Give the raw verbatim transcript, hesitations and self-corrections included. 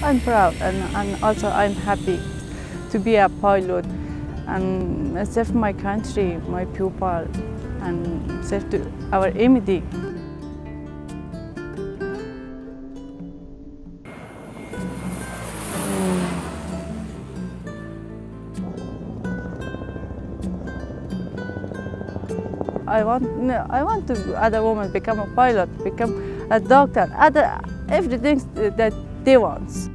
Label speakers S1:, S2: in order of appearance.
S1: I'm proud and, and also I'm happy to be a pilot and save my country, my people, and save to our immunity. I want, no, I want to other women become a pilot, become a doctor, other everything that they want.